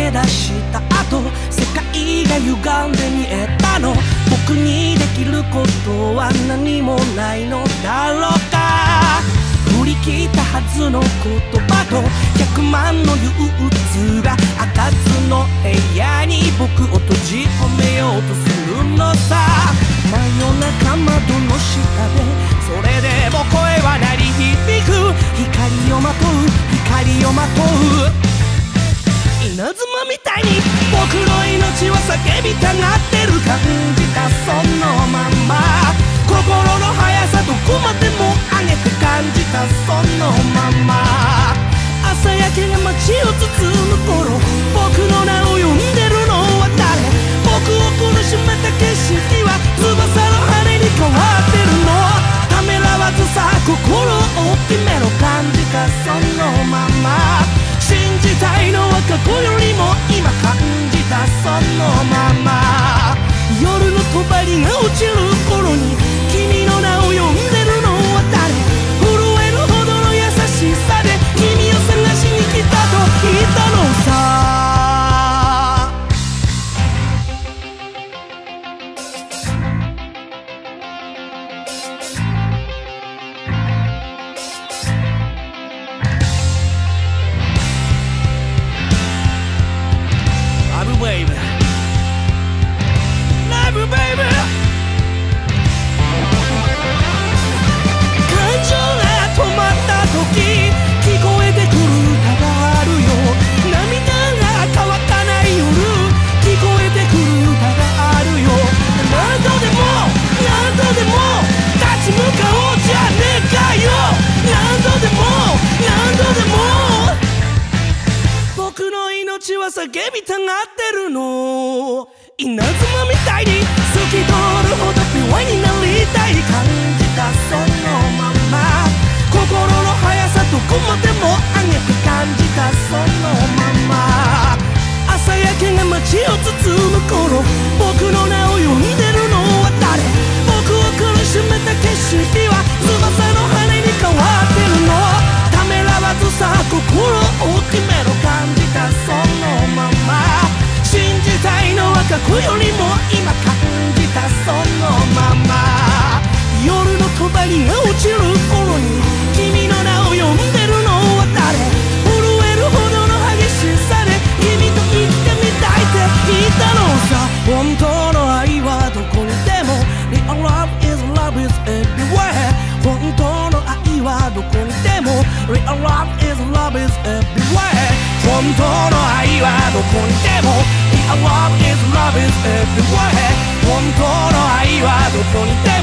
け出した後、世界が歪んで見えたの。僕にできることは何もないのだろうか。振り切ったはずの言葉と100万の憂鬱が開かずの部屋に僕を閉じ込めようとするのさ。真夜中窓の下でそれでも声は鳴り響く。光をまとう光をまとう稲妻みたいに僕の命は叫びたがってる。感じたそのまま心の速さどこまでも上げて感じたそのまま。朝焼けが街を包む頃、僕の名を呼んでるのは誰。僕を苦しめた景色は翼の羽に変わってるの。ためらわずさ心を決めろ。感じたそのまま信じたいのは過去よりも今感じたそのまま。夜の帳が落ちる頃に君の名を呼んでるのは誰。震えるほどの優しさで君を探しに来たと言ったのさ。叫びたがってるの。稲妻みたいに透き通るほどピュアになりたい。感じたそのまま心の速さどこまでも上げて感じたそのまま。朝焼けが街を包む頃、僕の名を呼んでるのは誰。僕を苦しめた景色は翼の羽に変わってるの。ためらわずさ心を決めろ。感じたそのまま信じたいのは過去よりも今感じたそのまま。夜の帳が落ちる頃に君の名を呼んでるのは誰。震えるほどの激しさで君と生きてみたいって言ったのさ。本当の愛はどこにでも Real love is love is everywhere。 本当の愛はどこにでも Real love is love is everywhere。 本当の愛はどこにでも Real love is love is everywhere。 本当の愛はどこにでも